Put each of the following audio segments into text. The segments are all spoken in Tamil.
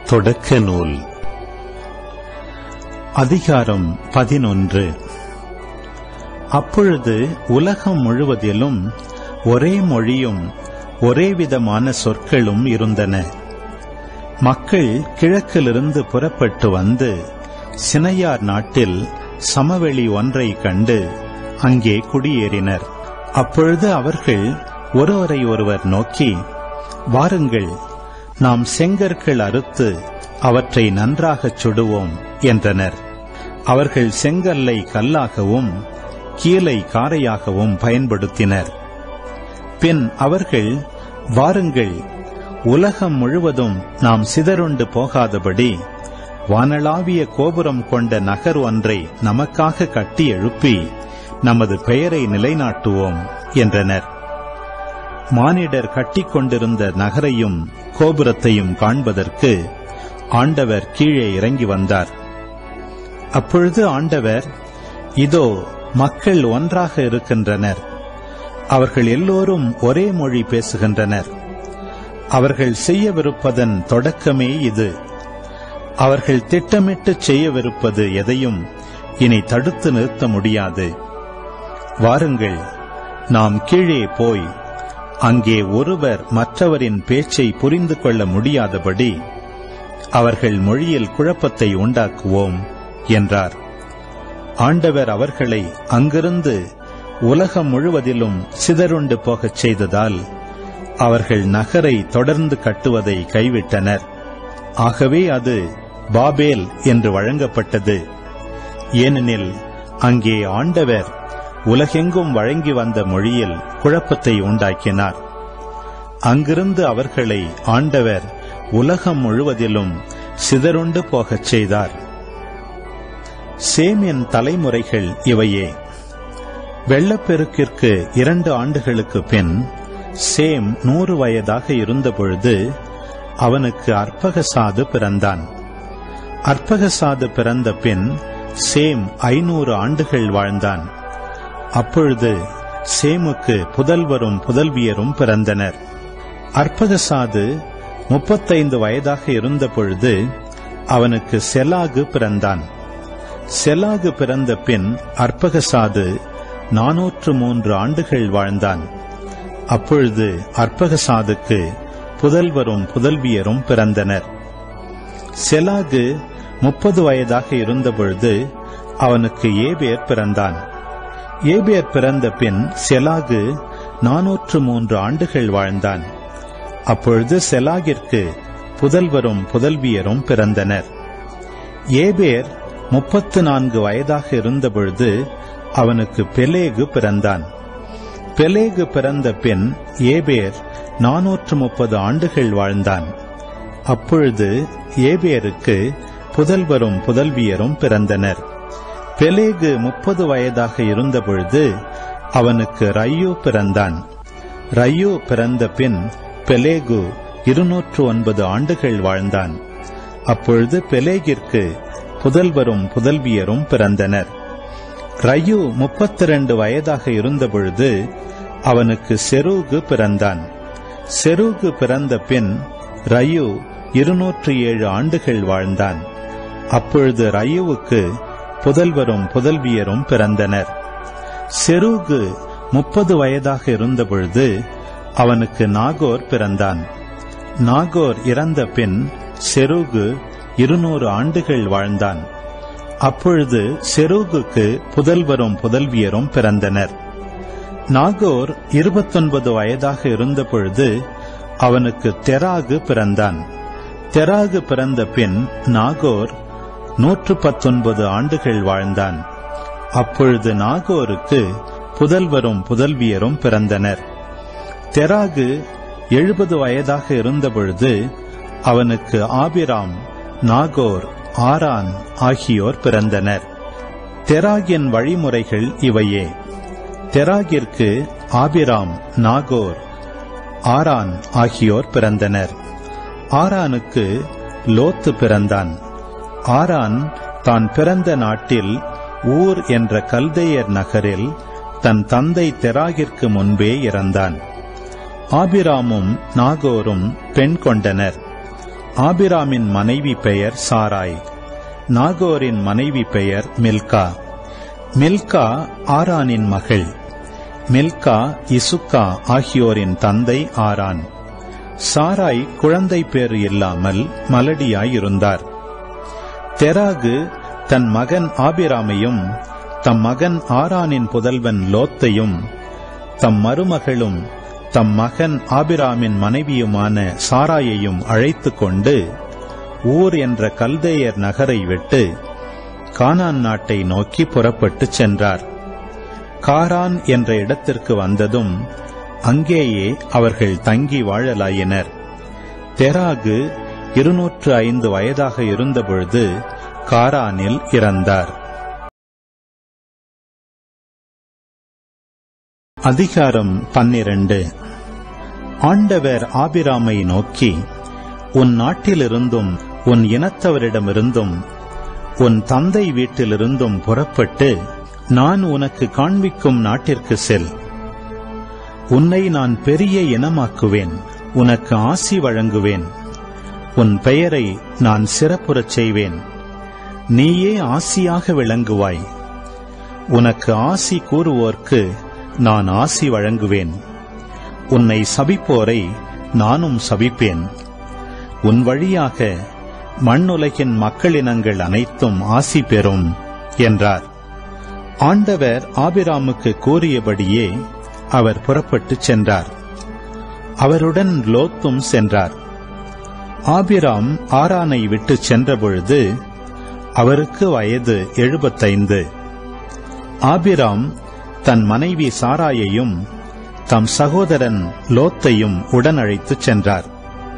தொடக்க நூல் அதிகாரம் 11. அப்பொழுது உலகம் முழுவதிலும் ஒரே மொழியும் ஒரே விதமான சொற்களும் இருந்தன. மக்கள் கிழக்கிலிருந்து புறப்பட்டு வந்து சினையார் நாட்டில் சமவெளி ஒன்றை கண்டு அங்கே குடியேறினர். அப்பொழுது அவர்கள் ஒருவரை ஒருவர் நோக்கி, வாருங்கள், நாம் செங்கற்கள் அறுத்து அவற்றை நன்றாகச் சுடுவோம் என்றனர். அவர்கள் செங்கல்லை கல்லாகவும் கீலை காரையாகவும் பயன்படுத்தினர். பின் அவர்கள், வாருங்கள், உலகம் முழுவதும் நாம் சிதறுண்டு போகாதபடி வானளாவிய கோபுரம் கொண்ட நகர் ஒன்றை நமக்காக கட்டி எழுப்பி நமது பெயரை நிலைநாட்டுவோம் என்றனர். மானிடர் கட்டிக்கொண்டிருந்த நகரையும் கோபுரத்தையும் காண்பதற்கு ஆண்டவர் கீழே இறங்கி வந்தார். அப்பொழுது ஆண்டவர், இதோ மக்கள் ஒன்றாக இருக்கின்றனர், அவர்கள் எல்லோரும் ஒரே மொழி பேசுகின்றனர். அவர்கள் செய்யவிருப்பதன் தொடக்கமே இது. அவர்கள் திட்டமிட்டு செய்யவிருப்பது எதையும் இனி தடுத்து நிறுத்த முடியாது. வாருங்கள், நாம் கீழே போய் அங்கே ஒருவர் மற்றவரின் பேச்சை புரிந்து கொள்ள முடியாதபடி அவர்கள் மொழியில் குழப்பத்தை உண்டாக்குவோம் என்றார். ஆண்டவர் அவர்களை அங்கிருந்து உலகம் முழுவதிலும் சிதறுண்டு போகச் செய்ததால் அவர்கள் நகரை தொடர்ந்து கட்டுவதை கைவிட்டனர். ஆகவே அது பாபேல் என்று வழங்கப்பட்டது. ஏனெனில் அங்கே ஆண்டவர் உலகெங்கும் வழங்கி வந்த மொழியில் குழப்பத்தை உண்டாக்கினார். அங்கிருந்து அவர்களை ஆண்டவர் உலகம் முழுவதிலும் சிதறுண்டு போகச் செய்தார். சேமின் தலைமுறைகள் இவையே. வெள்ளப்பெருக்கிற்கு 2 ஆண்டுகளுக்கு பின் சேம் 100 வயதாக இருந்தபொழுது அவனுக்கு அர்பகசாது பிறந்தான். அர்பகசாது பிறந்த பின் சேம் 500 ஆண்டுகள் வாழ்ந்தான். அப்பொழுது சேமுக்கு புதல்வரும் புதல்வியரும் பிறந்தனர். அர்பகசாது 35 வயதாக இருந்த பொழுது அவனுக்கு செலாகு பிறந்தான். செலாகு பிறந்த பின் அர்பகசாது 403 ஆண்டுகள் வாழ்ந்தான். அப்பொழுது அர்பகசாதுக்கு புதல்வரும் புதல்வியரும் பிறந்தனர். செலாகு 30 வயதாக இருந்தபொழுது அவனுக்கு ஏபேர் பிறந்தான். ஏபேர் பிறந்த பின் செலாகு 403 ஆண்டுகள் வாழ்ந்தான். அப்பொழுது செலாகிற்கு புதல்வரும் புதல்வியரும் பிறந்தனர். ஏபேர் 34 வயதாக இருந்தபொழுது அவனுக்கு பெலேகு பிறந்தான். பெலேகு பிறந்த பின் ஏபேர் 430 ஆண்டுகள் வாழ்ந்தான். அப்பொழுது ஏபேருக்கு புதல்வரும் புதல்வியரும் பிறந்தனர். பெலேகு 30 வயதாக இருந்தபொழுது அவனுக்கு ரய்யு பிறந்தான். ரய்யு பிறந்த பின் பெலேகு 209 ஆண்டுகள் வாழ்ந்தான். அப்பொழுது பெலேகிற்கு புதல்வரும் புதல்வியரும் பிறந்தனர். ரய்யு 32 வயதாக இருந்தபொழுது அவனுக்கு செரூகு பிறந்தான். செரூகு பிறந்த பின் ரய்யு 207 ஆண்டுகள் வாழ்ந்தான். அப்பொழுது ரய்யுவுக்கு புதல்வரும் புதல்வியரும் பிறந்தனர். செரூகு 30 வயதாக இருந்தபொழுது அவனுக்கு நாகோர் பிறந்தான். நாகோர் இறந்த பின் செரூகு 200 ஆண்டுகள் வாழ்ந்தான். அப்பொழுது செரூகுக்கு புதல்வரும் புதல்வியரும் பிறந்தனர். நாகோர் 29 வயதாக இருந்தபொழுது அவனுக்கு தெராகு பிறந்தான். தெராகு பிறந்த பின் நாகோர் 119 ஆண்டுகள் வாழ்ந்தான். அப்பொழுது நாகோருக்கு புதல்வரும் புதல்வியரும் பிறந்தனர். தெராகு 70 வயதாக இருந்தபொழுது அவனுக்கு ஆபிராம், நாகோர், ஆரான் ஆகியோர் பிறந்தனர். தெராகின் வழிமுறைகள் இவையே. தெராகிற்கு ஆபிராம், நாகோர், ஆரான் ஆகியோர் பிறந்தனர். ஆரானுக்கு லோத்து பிறந்தான். ஆரான் தான் பிறந்த நாட்டில் ஊர் என்ற கல்தேயர் நகரில் தன் தந்தை தெராகிற்கு முன்பே இறந்தான். ஆபிராமும் நாகோரும் பெண் கொண்டனர். ஆபிராமின் மனைவி பெயர் சாராய். நாகோரின் மனைவி பெயர் மில்கா. மில்கா ஆரானின் மகள். மில்கா இசுக்கா ஆகியோரின் தந்தை ஆரான். சாராய் குழந்தை பேறு இல்லாமல் மலடியாயிருந்தார். தெராகு தன் மகன் ஆபிராமையும் தம் மகன் ஆரானின் புதல்வன் லோத்தையும் தம் மருமகளும் தம் மகன் ஆபிராமின் மனைவியுமான சாராயையும் அழைத்துக் கொண்டு ஊர் என்ற கல்தேயர் நகரை விட்டு கானான் நாட்டை நோக்கி புறப்பட்டுச் சென்றார். காரான் என்ற இடத்திற்கு வந்ததும் அங்கேயே அவர்கள் தங்கி வாழலாயினர். தெராகு 205 வயதாக இருந்தபொழுது காரானில் இறந்தார். அதிகாரம் 12. ஆண்டவர் ஆபிராமை நோக்கி, உன் நாட்டிலிருந்தும் உன் இனத்தவரிடமிருந்தும் உன் தந்தை வீட்டிலிருந்தும் புறப்பட்டு நான் உனக்கு காண்பிக்கும் நாட்டிற்கு செல். உன்னை நான் பெரிய இனமாக்குவேன், உனக்கு ஆசி வழங்குவேன், உன் பெயரை நான் சிறப்புறச் செய்வேன், நீயே ஆசியாக விளங்குவாய். உனக்கு ஆசி கூறுவோர்க்கு நான் ஆசி வழங்குவேன், உன்னை சபிப்போரை நானும் சபிப்பேன். உன் வழியாக மண்ணுலகின் மக்களினங்கள் அனைத்தும் ஆசி பெறும் என்றார். ஆண்டவர் ஆபிராமுக்கு கூறியபடியே அவர் புறப்பட்டுச் சென்றார். அவருடன் லோத்தும் சென்றார். ஆபிராம் ஆரானை விட்டுச் சென்றபொழுது அவருக்கு வயது 75. ஆபிராம் தன் மனைவி சாராயையும் தம் சகோதரன் லோத்தையும் உடன் அழைத்துச் சென்றார்.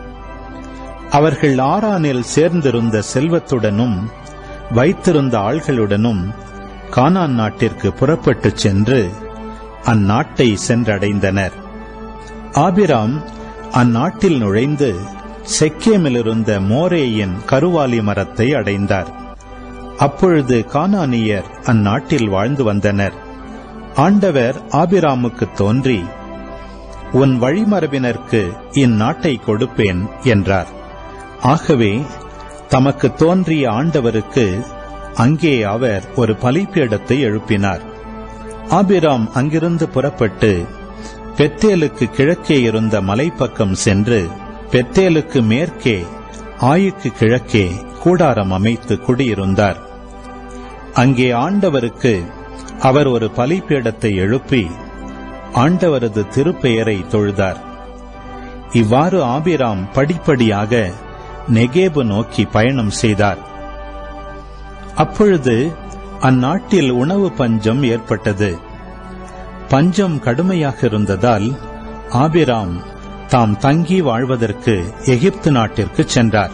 அவர்கள் ஆரானில் சேர்ந்திருந்த செல்வத்துடனும் வைத்திருந்த ஆள்களுடனும் கானான் நாட்டிற்கு புறப்பட்டுச் சென்று அந்நாட்டை சென்றடைந்தனர். ஆபிராம் அந்நாட்டில் நுழைந்து செக்கேமிலிருந்த மோரேயின் கருவாலி மரத்தை அடைந்தார். அப்பொழுது கானானியர் அந்நாட்டில் வாழ்ந்து வந்தனர். ஆண்டவர் ஆபிராமுக்கு தோன்றி, உன் வழிமரபினருக்கு இந்நாட்டை கொடுப்பேன் என்றார். ஆகவே தமக்கு தோன்றிய ஆண்டவருக்கு அங்கே அவர் ஒரு பலிபீடத்தை எழுப்பினார். ஆபிராம் அங்கிருந்து புறப்பட்டு பெத்தேலுக்கு கிழக்கே இருந்த மலைப்பக்கம் சென்று பெத்தேலுக்கு மேற்கே ஆயுக்கு கிழக்கே கூடாரம் அமைத்து குடியிருந்தார். அங்கே ஆண்டவருக்கு அவர் ஒரு பலிபீடத்தை எழுப்பி ஆண்டவரது திருப்பெயரை தொழுதார். இவ்வாறு ஆபிராம் படிப்படியாக நெகேபு நோக்கி பயணம் செய்தார். அப்பொழுது அந்நாட்டில் உணவு பஞ்சம் ஏற்பட்டது. பஞ்சம் கடுமையாக இருந்ததால் ஆபிராம் தாம் தங்கி வாழ்வதற்கு எகிப்து நாட்டிற்கு சென்றார்.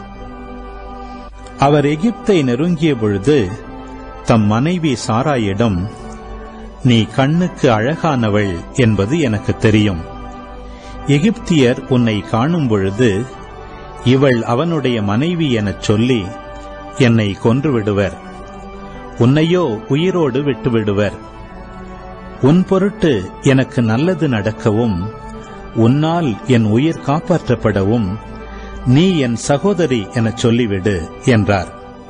அவர் எகிப்தை நெருங்கிய பொழுது தம் மனைவி சாராயிடம், நீ கண்ணுக்கு அழகானவள் என்பது எனக்கு தெரியும். எகிப்தியர் உன்னை காணும் பொழுது இவள் அவனுடைய மனைவி எனச் சொல்லி என்னை கொன்றுவிடுவர், உன்னையோ உயிரோடு விட்டுவிடுவர். உன் பொருட்டு எனக்கு நல்லது நடக்கவும் உன்னால் என் உயிர் காப்பாற்றப்படவும் நீ என் சகோதரி எனச் சொல்லிவிடு என்றார்.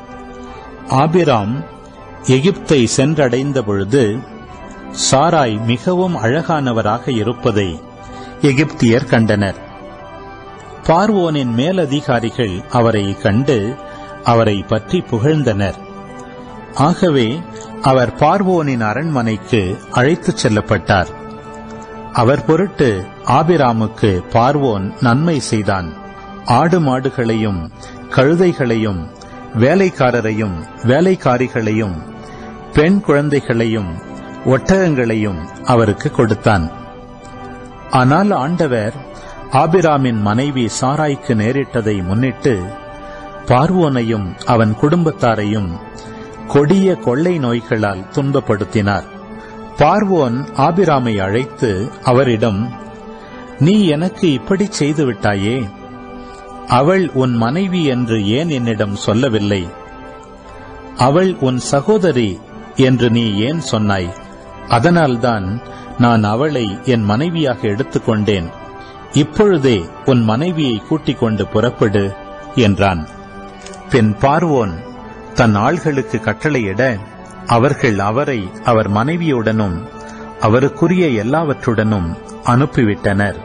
ஆபிராம் எகிப்தை சென்றடைந்த பொழுது சாராய் மிகவும் அழகானவராக இருப்பதை எகிப்தியர் கண்டனர். பார்வோனின் மேலதிகாரிகள் அவரை கண்டு அவரை பற்றி புகழ்ந்தனர். ஆகவே அவர் பார்வோனின் அரண்மனைக்கு அழைத்துச் செல்லப்பட்டார். அவர் பொருட்டு ஆபிராமுக்கு பார்வோன் நன்மை செய்தான். ஆடு மாடுகளையும் கழுதைகளையும் வேலைக்காரரையும் வேலைக்காரிகளையும் பெண் குழந்தைகளையும் ஒட்டகங்களையும் அவருக்கு கொடுத்தான். ஆனால் ஆண்டவர் ஆபிராமின் மனைவி சாராய்க்கு நேரிட்டதை முன்னிட்டு பார்வோனையும் அவன் குடும்பத்தாரையும் கொடிய கொள்ளை நோய்களால் துன்பப்படுத்தினார். பார்வோன் ஆபிராமை அழைத்து அவரிடம், நீ எனக்கு இப்படி செய்துவிட்டாயே, அவள் உன் மனைவி என்று ஏன் என்னிடம் சொல்லவில்லை? அவள் உன் சகோதரி என்று நீ ஏன் சொன்னாய்? அதனால்தான் நான் அவளை என் மனைவியாக எடுத்துக்கொண்டேன். இப்பொழுதே உன் மனைவியை கூட்டிக் கொண்டு புறப்படு என்றான். பின் பார்வோன் தன் ஆள்களுக்கு கட்டளையிட அவர்கள் அவரை அவர் மனைவியுடனும் அவருக்குரிய எல்லாவற்றுடனும் அனுப்பிவிட்டனர்.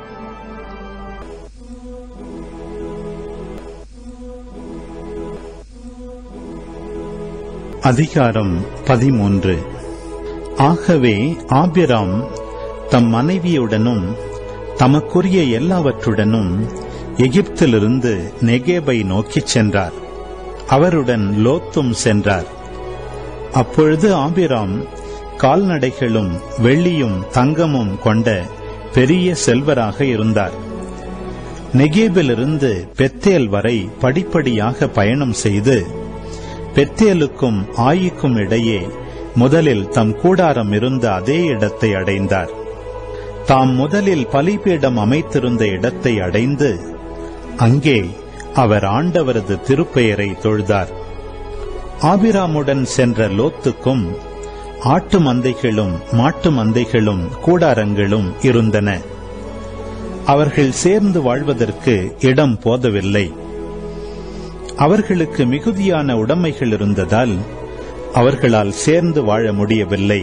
அதிகாரம் 13. ஆகவே ஆபிராம் தம் மனைவியுடனும் தமக்குரிய எல்லாவற்றுடனும் எகிப்திலிருந்து நெகேபை நோக்கிச் சென்றார். அவருடன் லோத்தும் சென்றார். அப்பொழுது ஆபிராம் கால்நடைகளும் வெள்ளியும் தங்கமும் கொண்ட பெரிய செல்வராக இருந்தார். நெகேபிலிருந்து பெத்தேல் வரை படிப்படியாக பயணம் செய்து பெத்தேலுக்கும் ஆயிக்கும் இடையே முதலில் தம் கூடாரம் இருந்த அதே இடத்தை அடைந்தார். தாம் முதலில் பலிபீடம் அமைத்திருந்த இடத்தை அடைந்து அங்கே அவர் ஆண்டவரது திருப்பெயரை தொழுதார். ஆபிராமுடன் சென்ற லோத்துக்கும் ஆட்டு மந்தைகளும் மாட்டு மந்தைகளும் கூடாரங்களும் இருந்தன. அவர்கள் சேர்ந்து வாழ்வதற்கு இடம் போதவில்லை. அவர்களுக்கு மிகுதியான உடைமைகள் இருந்ததால் அவர்களால் சேர்ந்து வாழ முடியவில்லை.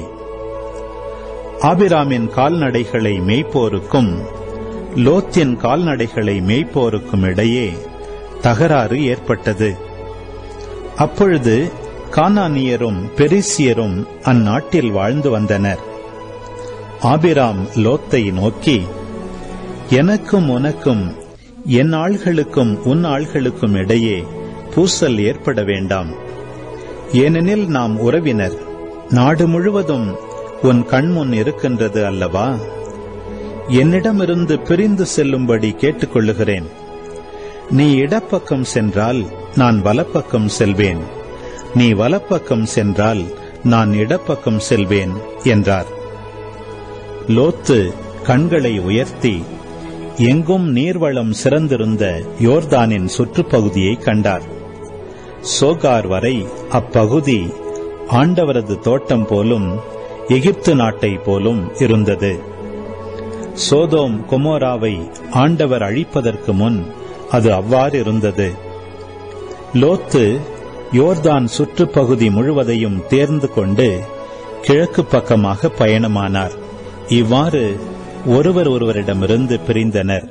ஆபிராமின் கால்நடைகளை மேய்ப்போருக்கும் லோத்தின் கால்நடைகளை மேய்ப்போருக்கும் இடையே தகராறு ஏற்பட்டது. அப்பொழுது கானானியரும் பெரிசியரும் அந்நாட்டில் வாழ்ந்து வந்தனர். ஆபிராம் லோத்தை நோக்கி, எனக்கும் உனக்கும் என் ஆள்களுக்கும் உன் ஆள்களுக்கும் இடையே பூசல் ஏற்பட வேண்டாம். ஏனெனில் நாம் உறவினர். நாடு முழுவதும் உன் கண்முன் இருக்கின்றது அல்லவா? என்னிடமிருந்து பிரிந்து செல்லும்படி கேட்டுக்கொள்ளுகிறேன். நீ இடப்பக்கம் சென்றால் நான் வலப்பக்கம் செல்வேன், நீ வலப்பக்கம் சென்றால் நான் இடப்பக்கம் செல்வேன் என்றார். லோத்து கண்களை உயர்த்தி எங்கும் நீர்வளம் சிறந்திருந்த யோர்தானின் சுற்றுப்பகுதியை கண்டார். சோகார் வரை அப்பகுதி ஆண்டவரது தோட்டம் போலும் எகிப்து நாட்டை போலும் இருந்தது. சோதோம் கொமோராவை ஆண்டவர் அழிப்பதற்கு முன் அது அவ்வாறு இருந்தது. லோத்து யோர்தான் சுற்றுப்பகுதி முழுவதையும் தேர்ந்து கொண்டு கிழக்கு பக்கமாக பயணமானார். இவ்வாறு ஒருவர் ஒருவரிடமிருந்து பிரிந்தனர்.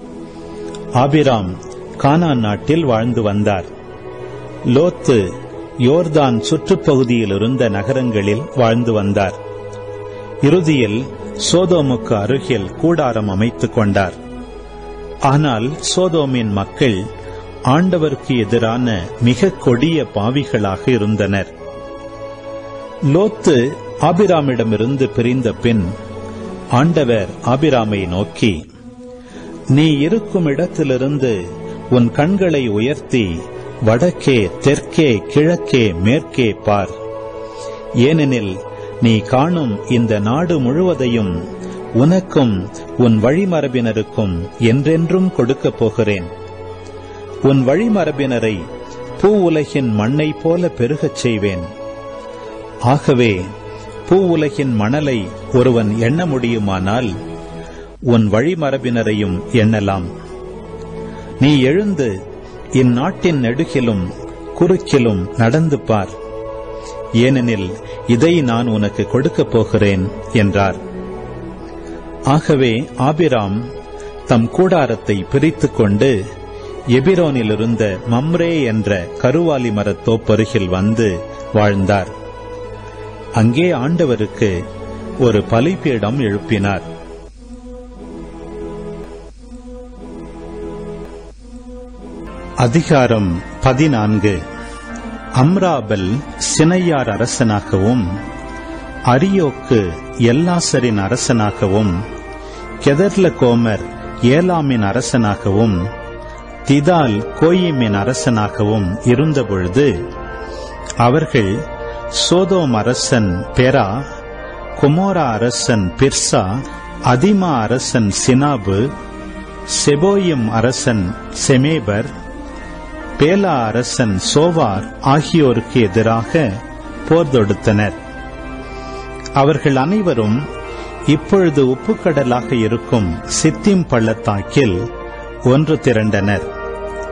ஆபிராம் கானான் நாட்டில் வாழ்ந்து வந்தார். லோத்து யோர்தான் சுற்றுப்பகுதியில் இருந்த நகரங்களில் வாழ்ந்து வந்தார். இறுதியில் சோதோமுக்கு அருகில் கூடாரம் அமைத்துக் கொண்டார். ஆனால் சோதோமின் மக்கள் ஆண்டவருக்கு எதிரான மிக கொடிய பாவிகளாக இருந்தனர். லோத்து ஆபிராமிடமிருந்து பிரிந்த பின் ஆண்டவர் ஆபிராமை நோக்கி, நீ இருக்கும் இடத்திலிருந்து உன் கண்களை உயர்த்தி வடக்கே தெற்கே கிழக்கே மேற்கே பார். ஏனெனில் நீ காணும் இந்த நாடு முழுவதையும் உனக்கும் உன் வழிமரபினருக்கும் என்றென்றும் கொடுக்கப் போகிறேன். உன் வழிமரபினரை பூ உலகின் மண்ணை போல பெருகச் செய்வேன். ஆகவே பூ உலகின் மணலை ஒருவன் எண்ண முடியுமானால் உன் வழிமரபினரையும் எண்ணலாம். நீ எழுந்து இந்நாட்டின் நெடுகிலும் குறுக்கிலும் நடந்து பார். ஏனெனில் இதை நான் உனக்கு கொடுக்கப் போகிறேன் என்றார். ஆகவே ஆபிராம் தம் கூடாரத்தை பிரித்துக் கொண்டு எபிரோனிலிருந்த மம்ரே என்ற கருவாலி மரத் தோப்பருகில் வந்து வாழ்ந்தார். அங்கே ஆண்டவருக்கு ஒரு பலிபீடம் எழுப்பினார். அதிகாரம் 14. அம்ராபல் சினையார் அரசனாகவும் அரியோக்கு எல்லாசரின் அரசனாகவும் கெதர்லகோமர் ஏலாமின் அரசனாகவும் திதால் கோயிமின் அரசனாகவும் இருந்தபொழுது அவர்கள் சோதோம் அரசன் பெரா, கொமோரா அரசன் பிர்சா, அதிமா அரசன் சினாபு, செபோயிம் அரசன் செமேபர், பேலா அரசன் சோவார் ஆகியோருக்கு எதிராக போர் தொடுத்தனர். அவர்கள் அனைவரும் இப்பொழுது உப்புக்கடலாக இருக்கும் சித்திம் பள்ளத்தாக்கில் ஒன்று திரண்டனர்.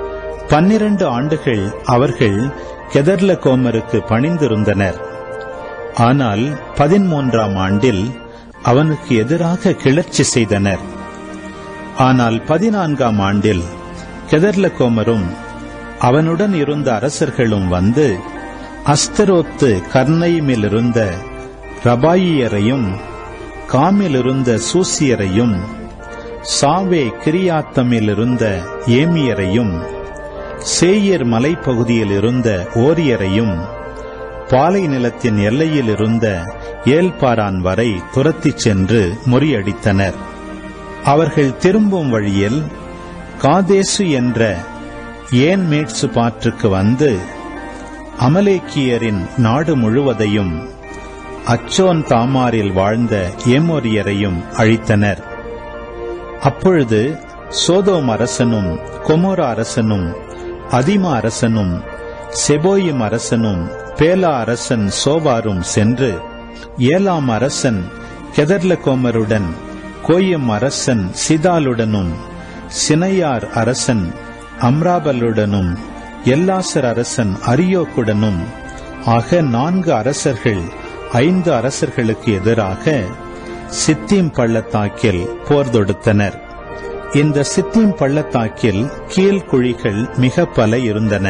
12 ஆண்டுகள் அவர்கள் கெதர்லகோமருக்கு பணிந்திருந்தனர். ஆனால் 13ஆம் ஆண்டில் அவனுக்கு எதிராக கிளர்ச்சி செய்தனர். ஆனால் 14ஆம் ஆண்டில் கெதர்லகோமரும் அவனுடன் இருந்த அரசர்களும் வந்து அஸ்தரோத்து கர்னைமிலிருந்த ரபாயியரையும் காமிலிருந்த சூசியரையும் சாவே கிரியாத்தமிலிருந்த ஏமியரையும் சேயர் மலைப்பகுதியில் இருந்த ஓரியரையும் பாலை நிலத்தின் எல்லையில் இருந்த ஏல்பாரான் வரை துரத்திச் சென்று முறியடித்தனர். அவர்கள் திரும்பும் வழியில் காதேசு என்ற ஏன்மேட்சு பாற்றுக்கு வந்து அமலேக்கியரின் நாடு முழுவதையும் அச்சோன் தாமாரில் வாழ்ந்த ஏமோரியரையும் அழித்தனர். அப்பொழுது சோதோம் அரசனும் கொமோரா அரசனும் அதிமா அரசனும் செபோயிம் அரசனும் பேலா அரசன் சோவாரும் சென்று ஏலாம் அரசன் கெதர்லகோமருடன் கோயம் அரசன் சிதாலுடனும் சினையார் அரசன் அம்ராபலுடனும் எல்லாசர் அரசன் அரியோக்குடனும் ஆக 4 அரசர்கள் 5 அரசர்களுக்கு எதிராக சித்தீம் பள்ளத்தாக்கில் போர் தொடுத்தனர். இந்த சித்தீம் பள்ளத்தாக்கில் கீழ்குழிகள் மிக பல இருந்தன.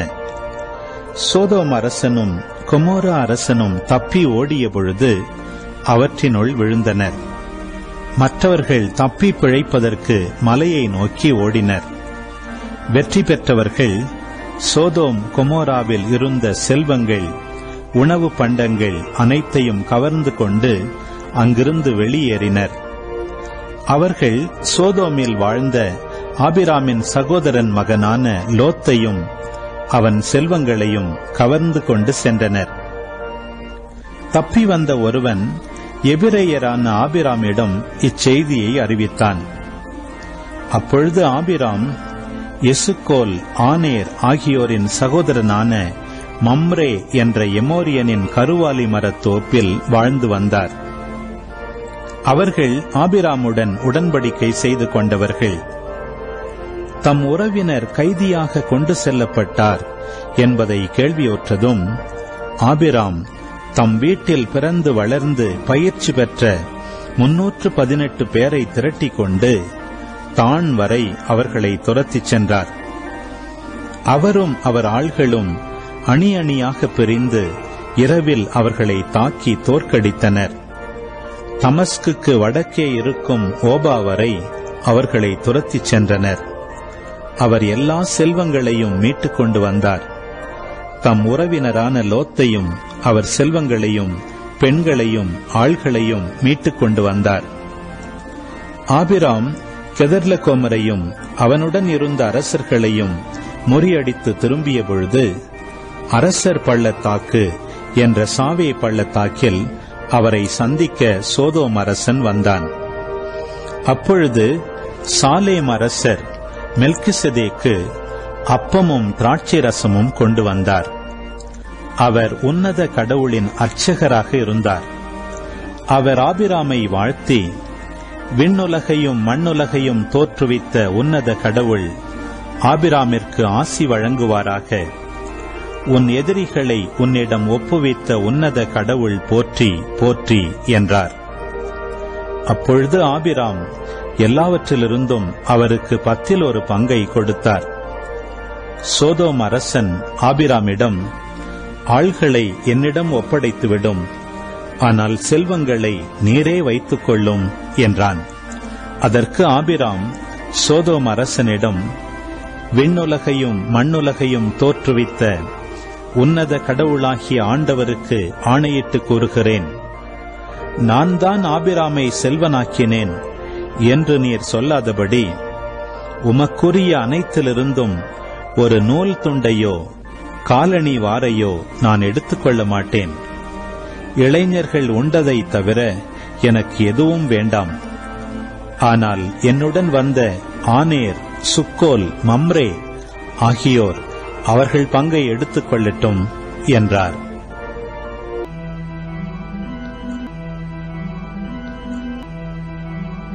சோதோம் அரசனும் கொமோரா அரசனும் தப்பி ஓடிய பொழுது அவற்றினுள் விழுந்தனர். மற்றவர்கள் தப்பி பிழைப்பதற்கு மலையை நோக்கி ஓடினர். வெற்றி பெற்றவர்கள் சோதோம் கொமோராவில் இருந்த செல்வங்கள், உணவு பண்டங்கள் அனைத்தையும் கவர்ந்து கொண்டு அங்கிருந்து வெளியேறினர். அவர்கள் சோதோமில் வாழ்ந்த ஆபிராமின் சகோதரன் மகனான லோத்தையும் அவன் செல்வங்களையும் கவர்ந்து கொண்டு சென்றனர். தப்பி வந்த ஒருவன் எபிரேயரான ஆபிராமிடம் இச்செய்தியை அறிவித்தான். அப்பொழுது ஆபிராம் எசுக்கோல், ஆனேர் ஆகியோரின் சகோதரனான மம்ரே என்ற எமோரியனின் கருவாலி மரத் தோப்பில் வாழ்ந்து வந்தார். அவர்கள் ஆபிராமுடன் உடன்படிக்கை செய்து கொண்டவர்கள். தம் உறவினர் கைதியாக கொண்டு செல்லப்பட்டார் என்பதை கேள்வியுற்றதும் ஆபிராம் தம் வீட்டில் பிறந்து வளர்ந்து பயிற்சி பெற்ற 318 பேரை திரட்டிக் கொண்டு தான் வரை அவர்களை துரத்திச் சென்றார். அவரும் அவர் ஆள்களும் அணி அணியாக பிரிந்து இரவில் அவர்களை தாக்கி தோற்கடித்தனர். தமஸ்குக்கு வடக்கே இருக்கும் ஓபா வரை அவர்களை துரத்திச் சென்றனர். அவர் எல்லா செல்வங்களையும் மீட்டுக் கொண்டு வந்தார். தம் உறவினரான லோத்தையும் அவர் செல்வங்களையும் பெண்களையும் ஆள்களையும் மீட்டுக் கொண்டு வந்தார். ஆபிராம் கெதர்லகோமரையும் அவனுடன் இருந்த அரசர்களையும் முறியடித்து திரும்பிய பொழுது அரசர் பள்ளத்தாக்கு என்ற சாவே பள்ளத்தாக்கில் அவரை சந்திக்க சோதோம் அரசன் வந்தான். அப்பொழுது சாலேம் அரசர் மெல்கிசெதேக்கு அப்பமும் திராட்சை ரசமும் கொண்டு வந்தார். அவர் உன்னத கடவுளின் அர்ச்சகராக இருந்தார். அவர் ஆபிராமை வாழ்த்தி, விண்ணுலகையும் மண்ணுலகையும் தோற்றுவித்த உன்னத கடவுள் ஆபிராமிற்கு ஆசி வழங்குவாராக. உன் எதிரிகளை உன்னிடம் ஒப்புவித்த உன்னத கடவுள் போற்றி போற்றி என்றார். அப்பொழுது ஆபிராம் எல்லாவற்றிலிருந்தும் அவருக்கு 10 பங்கை கொடுத்தார். சோதோம் அரசன் ஆபிராமிடம், ஆள்களை என்னிடம் ஒப்படைத்துவிடும், ஆனால் செல்வங்களை நீரே வைத்துக் கொள்ளும் என்றான். அதற்கு ஆபிராம் சோதோம் அரசனிடம், விண்ணுலகையும் மண்ணுலகையும் தோற்றுவித்த உன்னத கடவுளாகிய ஆண்டவருக்கு ஆணையிட்டு கூறுகிறேன், நான் தான் ஆபிராமை செல்வனாக்கினேன் என்று நீர் சொல்லாதபடி உமக்குரிய அனைத்திலிருந்தும் ஒரு நூல் துண்டையோ காலணி வாரையோ நான் எடுத்துக்கொள்ள மாட்டேன். இளைஞர்கள் உண்டதை தவிர எனக்கு எதுவும் வேண்டாம். ஆனால் என்னுடன் வந்த ஆனேர், சுக்கோல், மம்ரே ஆகியோர் அவர்கள் பங்கை எடுத்துக் கொள்ளட்டும் என்றார்.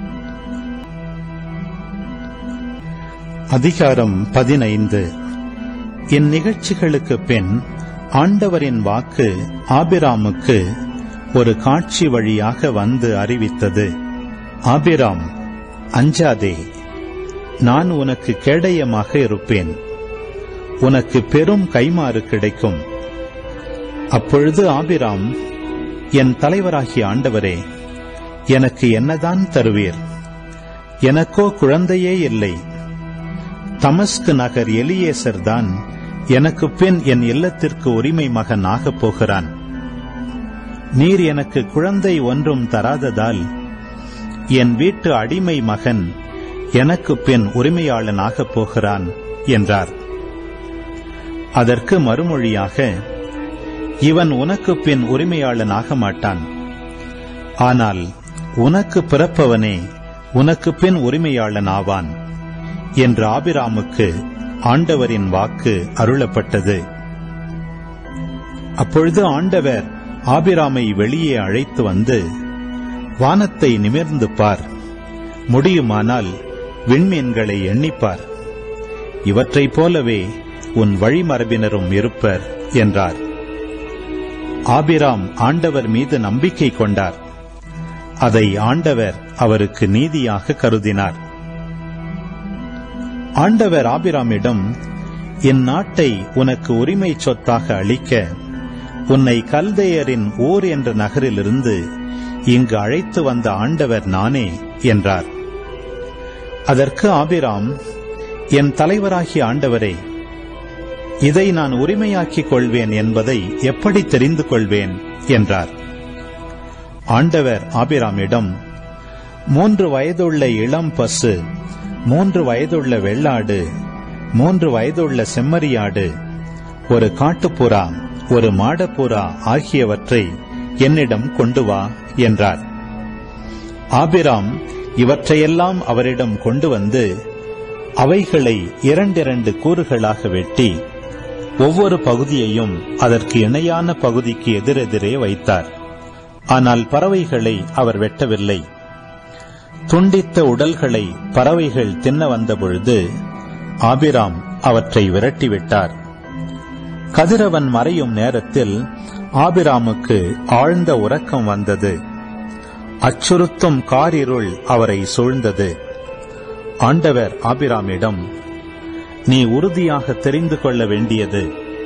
அதிகாரம் 15. இந்நிகழ்ச்சிகளுக்கு பின் ஆண்டவரின் வாக்கு ஆபிராமுக்கு ஒரு காட்சி வழியாக வந்து அறிவித்தது. ஆபிராம், அஞ்சாதே, நான் உனக்கு கேடயமாக இருப்பேன், உனக்கு பெரும் கைமாறு கிடைக்கும். அப்பொழுது ஆபிராம், என் தலைவராகிய ஆண்டவரே, எனக்கு என்னதான் தருவீர்? எனக்கோ குழந்தையே இல்லை. தமஸ்கு நகர் எலியேசர் தான் எனக்கு பின் என் இல்லத்திற்கு உரிமை மகன் ஆகப் போகிறான். நீர் எனக்கு குழந்தை ஒன்றும் தராததால் என் வீட்டு அடிமை மகன் எனக்கு பின் உரிமையாளனாகப் போகிறான் என்றார். அதற்கு மறுமொழியாக, இவன் உனக்கு பின் உரிமையாளனாக மாட்டான், ஆனால் உனக்கு பிறப்பவனே உனக்கு பின் உரிமையாளன் ஆவான் என்று ஆபிராமுக்கு ஆண்டவரின் வாக்கு அருளப்பட்டது. அப்பொழுது ஆண்டவர் ஆபிராமை வெளியே அழைத்து வந்து, வானத்தை நிமிர்ந்து பார், முடியுமானால் விண்மீன்களை எண்ணிப்பார், இவற்றைப் போலவே உன் வழிமரபினரும் இருப்பர் என்றார். ஆபிராம் ஆண்டவர் மீது நம்பிக்கை கொண்டார். அதை ஆண்டவர் அவருக்கு நீதியாக கருதினார். ஆண்டவர் ஆபிராமிடம், இந்நாட்டை உனக்கு உரிமை சொத்தாக அளிக்க உன்னை கல்தேயரின் ஊர் என்ற நகரிலிருந்து இங்கு அழைத்து வந்த ஆண்டவர் நானே என்றார். அதற்கு ஆபிராம், என் தலைவராகிய ஆண்டவரே, இதை நான் உரிமையாக்கிக் கொள்வேன் என்பதை எப்படி தெரிந்து கொள்வேன் என்றார். ஆண்டவர் ஆபிராமிடம், 3 வயதுள்ள இளம் பசு, 3 வயதுள்ள வெள்ளாடு, 3 வயதுள்ள செம்மறியாடு, ஒரு காட்டுப்புறா, ஒரு மாடப்புறா ஆகியவற்றை என்னிடம் கொண்டு வா என்றார். ஆபிராம் இவற்றையெல்லாம் அவரிடம் கொண்டு வந்து அவைகளை 2 கூறுகளாக வெட்டி ஒவ்வொரு பகுதியையும் அதற்கு இணையான பகுதிக்கு எதிரெதிரே வைத்தார். ஆனால் பறவைகளை அவர் வெட்டவில்லை. துண்டித்த உடல்களை பறவைகள் தின்ன வந்தபொழுது ஆபிராம் அவற்றை விரட்டிவிட்டார். கதிரவன் மறையும் நேரத்தில் ஆபிராமுக்கு ஆழ்ந்த உறக்கம் வந்தது. அச்சுறுத்தும் காரிருள் அவரை சூழ்ந்தது. ஆண்டவர் ஆபிராமிடம், நீ உறுதியாக தெரிந்து கொள்ள வேண்டியது,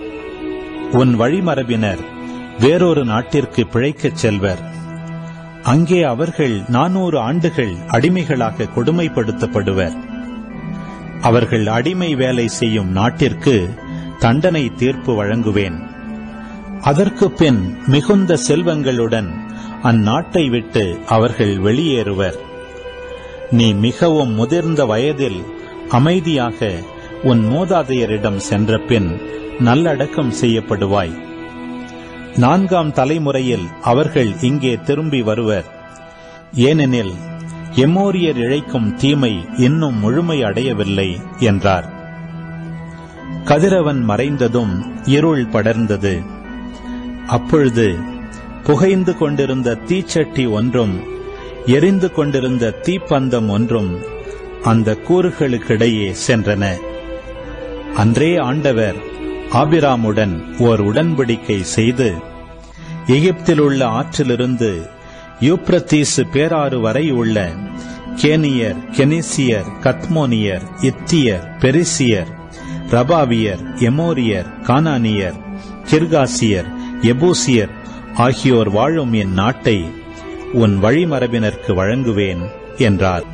உன் வழிமரபினர் வேறொரு நாட்டிற்கு பிழைக்கச் செல்வர். அங்கே அவர்கள் 400 ஆண்டுகள் அடிமைகளாக கொடுமைப்படுத்தப்படுவர். அவர்கள் அடிமை வேலை செய்யும் நாட்டிற்கு தண்டனை தீர்ப்பு வழங்குவேன். அதற்கு பின் மிகுந்த செல்வங்களுடன் அந்நாட்டை விட்டு அவர்கள் வெளியேறுவர். நீ மிகவும் முதிர்ந்த வயதில் அமைதியாக உன் மூதாதையரிடம் சென்ற பின் நல்லடக்கம் செய்யப்படுவாய். 4ஆம் தலைமுறையில் அவர்கள் இங்கே திரும்பி வருவர். ஏனெனில் எமோரியர் இழைக்கும் தீமை இன்னும் முழுமை அடையவில்லை என்றார். கதிரவன் மறைந்ததும் இருள் படர்ந்தது. அப்பொழுது புகைந்து கொண்டிருந்த தீச்சட்டி ஒன்றும் எரிந்து கொண்டிருந்த தீப்பந்தம் ஒன்றும் அந்த கூறுகளுக்கிடையே சென்றன. அன்றே ஆண்டவர் ஆபிராமுடன் ஓர் உடன்படிக்கை செய்து எகிப்தில் உள்ள ஆற்றிலிருந்து யூப்ரத்தீசு பேராறு வரை உள்ள கேனியர், கெனிசியர், கத்மோனியர், இத்தியர், பெரிசியர், ரபாவியர், எமோரியர், கானானியர், கிர்காசியர், எபூசியர் ஆகியோர் வாழும் என் நாட்டை உன் வழிமரபினருக்கு வழங்குவேன் என்றார்.